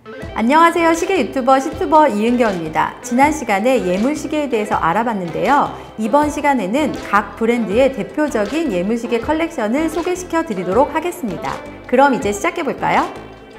안녕하세요. 시계 유튜버 시투버 이은경입니다. 지난 시간에 예물시계에 대해서 알아봤는데요. 이번 시간에는 각 브랜드의 대표적인 예물시계 컬렉션을 소개시켜 드리도록 하겠습니다. 그럼 이제 시작해 볼까요?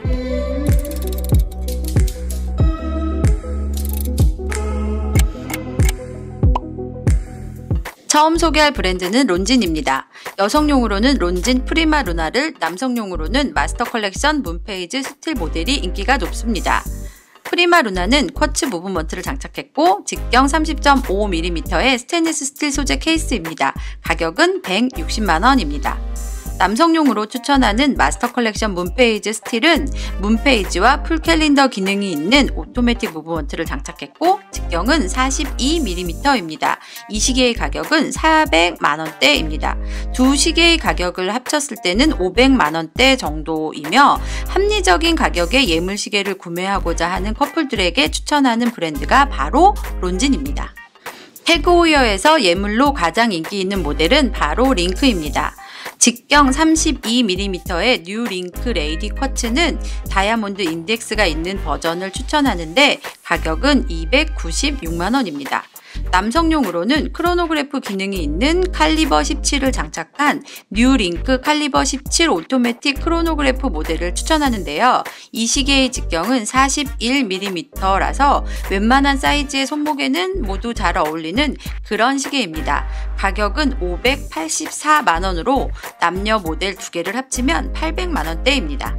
처음 소개할 브랜드는 론진입니다. 여성용으로는 론진 프리마 루나를, 남성용으로는 마스터 컬렉션 문페이지 스틸 모델이 인기가 높습니다. 프리마 루나는 쿼츠 무브먼트를 장착했고 직경 30.5mm의 스테인리스 스틸 소재 케이스입니다. 가격은 160만원입니다. 남성용으로 추천하는 마스터 컬렉션 문페이지 스틸은 문페이지와 풀캘린더 기능이 있는 오토매틱 무브먼트를 장착했고 직경은 42mm입니다. 이 시계의 가격은 400만원대입니다. 두 시계의 가격을 합쳤을 때는 500만원대 정도이며 합리적인 가격의 예물시계를 구매하고자 하는 커플들에게 추천하는 브랜드가 바로 론진입니다. 태그호이어에서 예물로 가장 인기 있는 모델은 바로 링크입니다. 직경 32mm의 뉴 링크 레이디 쿼츠는 다이아몬드 인덱스가 있는 버전을 추천하는데 가격은 296만원입니다. 남성용으로는 크로노그래프 기능이 있는 칼리버 17을 장착한 뉴 링크 칼리버 17 오토매틱 크로노그래프 모델을 추천하는데요. 이 시계의 직경은 41mm라서 웬만한 사이즈의 손목에는 모두 잘 어울리는 그런 시계입니다. 가격은 584만원으로 남녀 모델 두 개를 합치면 800만원대입니다.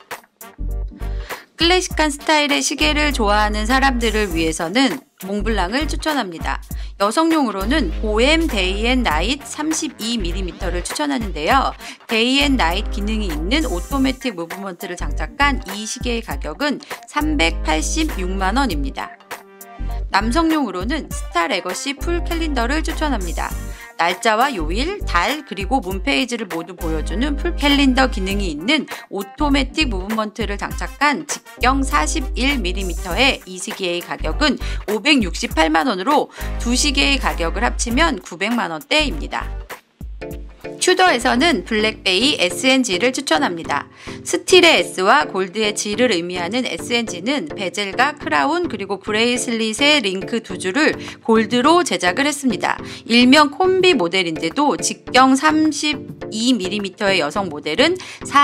클래식한 스타일의 시계를 좋아하는 사람들을 위해서는 몽블랑을 추천합니다. 여성용으로는 보엠 데이 앤 나잇 32mm를 추천하는데요. 데이 앤 나잇 기능이 있는 오토매틱 무브먼트를 장착한 이 시계의 가격은 386만원입니다. 남성용으로는 스타 레거시 풀 캘린더를 추천합니다. 날짜와 요일, 달, 그리고 문페이지를 모두 보여주는 풀 캘린더 기능이 있는 오토매틱 무브먼트를 장착한 직경 41mm의 이 시계의 가격은 568만원으로 두 시계의 가격을 합치면 900만원대입니다. 튜더에서는 블랙베이 SNG를 추천합니다. 스틸의 S와 골드의 G를 의미하는 SNG는 베젤과 크라운 그리고 브레이슬릿의 링크 두 줄을 골드로 제작을 했습니다. 일명 콤비 모델인데도 직경 32mm의 여성 모델은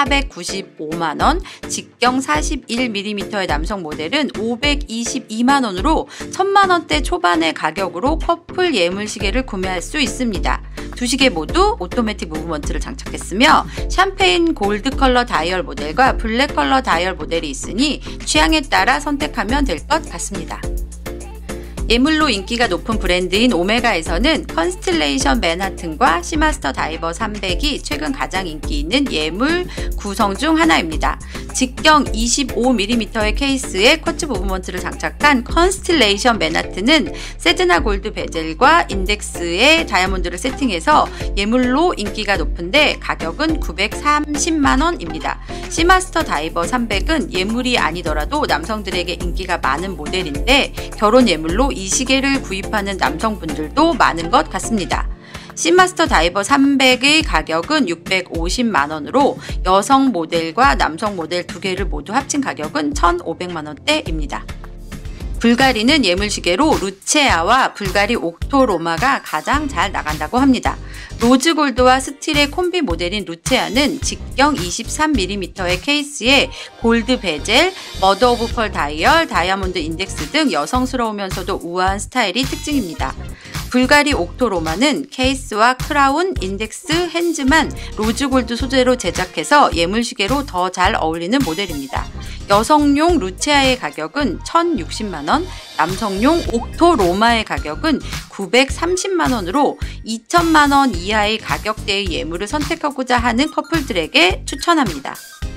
495만원, 직경 41mm의 남성 모델은 522만원으로 1000만원대 초반의 가격으로 커플 예물시계를 구매할 수 있습니다. 두 시계 모두 오토매틱 무브먼트를 장착했으며 샴페인 골드 컬러 다이얼 모델과 블랙 컬러 다이얼 모델이 있으니 취향에 따라 선택하면 될 것 같습니다. 예물로 인기가 높은 브랜드인 오메가에서는 컨스틸레이션 맨하튼과 시마스터 다이버 300이 최근 가장 인기 있는 예물 구성 중 하나입니다. 직경 25mm의 케이스에 쿼츠 무브먼트를 장착한 컨스틸레이션 맨하튼은 세드나 골드 베젤과 인덱스의 다이아몬드를 세팅해서 예물로 인기가 높은데 가격은 930만원입니다. 시마스터 다이버 300은 예물이 아니더라도 남성들에게 인기가 많은 모델인데 결혼 예물로 이 시계를 구입하는 남성분들도 많은 것 같습니다. 시마스터 다이버 300의 가격은 650만원으로 여성 모델과 남성 모델 두 개를 모두 합친 가격은 1,500만원대입니다. 불가리는 예물시계로 루체아와 불가리 옥토로마가 가장 잘 나간다고 합니다. 로즈골드와 스틸의 콤비 모델인 루체아는 직경 23mm의 케이스에 골드 베젤, 머더 오브 펄 다이얼, 다이아몬드 인덱스 등 여성스러우면서도 우아한 스타일이 특징입니다. 불가리 옥토로마는 케이스와 크라운, 인덱스, 핸즈만 로즈골드 소재로 제작해서 예물시계로 더 잘 어울리는 모델입니다. 여성용 루체아의 가격은 1,060만원, 남성용 옥토로마의 가격은 930만원으로 2,000만원 이하의 가격대의 예물을 선택하고자 하는 커플들에게 추천합니다.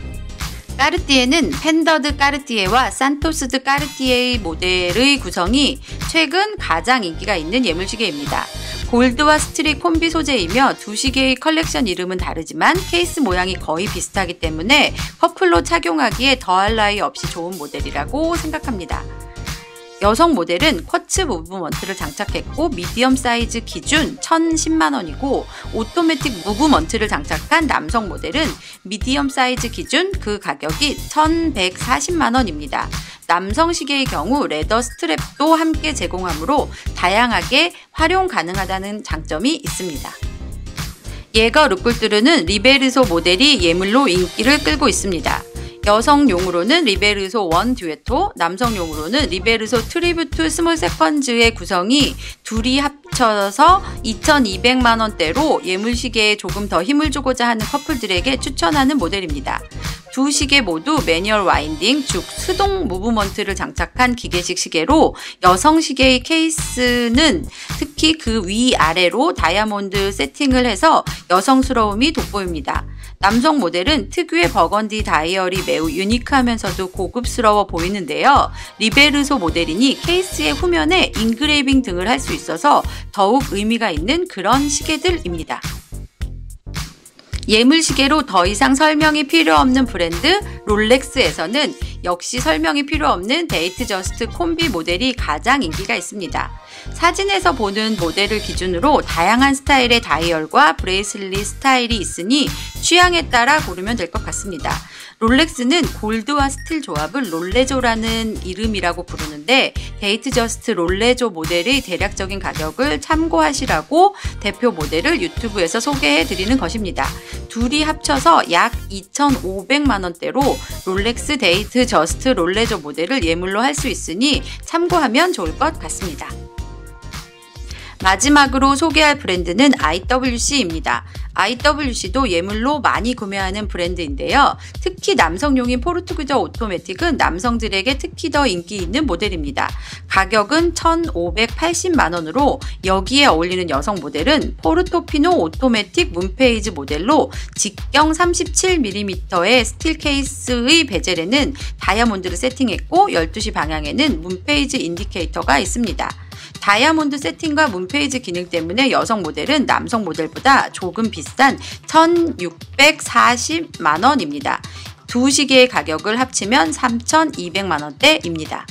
까르띠에는 펜더드 까르띠에와 산토스드 까르띠에의 모델의 구성이 최근 가장 인기가 있는 예물시계입니다. 골드와 스틸이 콤비 소재이며 두 시계의 컬렉션 이름은 다르지만 케이스 모양이 거의 비슷하기 때문에 커플로 착용하기에 더할 나위 없이 좋은 모델이라고 생각합니다. 여성 모델은 쿼츠 무브먼트를 장착했고 미디엄 사이즈 기준 1,010만원이고 오토매틱 무브먼트를 장착한 남성 모델은 미디엄 사이즈 기준 그 가격이 1,140만원입니다. 남성 시계의 경우 레더 스트랩도 함께 제공하므로 다양하게 활용 가능하다는 장점이 있습니다. 예거 르꿀뚜르는 리베르소 모델이 예물로 인기를 끌고 있습니다. 여성용으로는 리베르소 1 듀에토, 남성용으로는 리베르소 트리뷰트 스몰 세컨즈의 구성이 둘이 합쳐서 2,200만원대로 예물시계에 조금 더 힘을 주고자 하는 커플들에게 추천하는 모델입니다. 두 시계 모두 매뉴얼 와인딩, 즉 수동 무브먼트를 장착한 기계식 시계로 여성 시계의 케이스는 특히 그 위아래로 다이아몬드 세팅을 해서 여성스러움이 돋보입니다. 남성 모델은 특유의 버건디 다이얼이 매우 유니크하면서도 고급스러워 보이는데요. 리베르소 모델이니 케이스의 후면에 인그레이빙 등을 할 수 있어서 더욱 의미가 있는 그런 시계들입니다. 예물시계로 더 이상 설명이 필요 없는 브랜드 롤렉스에서는 역시 설명이 필요 없는 데이트 저스트 콤비 모델이 가장 인기가 있습니다. 사진에서 보는 모델을 기준으로 다양한 스타일의 다이얼과 브레이슬릿 스타일이 있으니 취향에 따라 고르면 될 것 같습니다. 롤렉스는 골드와 스틸 조합을 롤레조라는 이름이라고 부르는데 데이트 저스트 롤레조 모델의 대략적인 가격을 참고하시라고 대표 모델을 유튜브에서 소개해 드리는 것입니다. 둘이 합쳐서 약 2,500만원대로 롤렉스 데이트 저스트 롤레조 모델을 예물로 할 수 있으니 참고하면 좋을 것 같습니다. 마지막으로 소개할 브랜드는 IWC입니다. IWC도 예물로 많이 구매하는 브랜드인데요. 특히 남성용인 포르투기저 오토매틱은 남성들에게 특히 더 인기 있는 모델입니다. 가격은 1,580만원으로 여기에 어울리는 여성 모델은 포르토피노 오토매틱 문페이지 모델로 직경 37mm의 스틸 케이스의 베젤에는 다이아몬드를 세팅했고 12시 방향에는 문페이지 인디케이터가 있습니다. 다이아몬드 세팅과 문페이지 기능 때문에 여성 모델은 남성 모델보다 조금 비싼 1,640만원입니다. 두 시계의 가격을 합치면 3,200만원대입니다.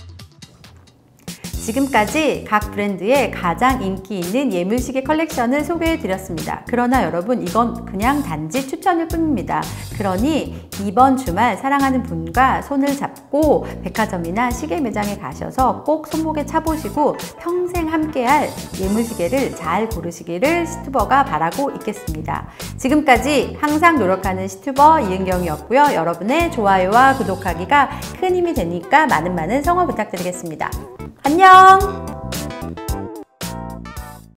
지금까지 각 브랜드의 가장 인기 있는 예물시계 컬렉션을 소개해드렸습니다. 그러나 여러분 이건 그냥 단지 추천일 뿐입니다. 그러니 이번 주말 사랑하는 분과 손을 잡고 백화점이나 시계 매장에 가셔서 꼭 손목에 차보시고 평생 함께할 예물시계를 잘 고르시기를 시튜버가 바라고 있겠습니다. 지금까지 항상 노력하는 시튜버 이은경이었고요. 여러분의 좋아요와 구독하기가 큰 힘이 되니까 많은 성원 부탁드리겠습니다. 안녕!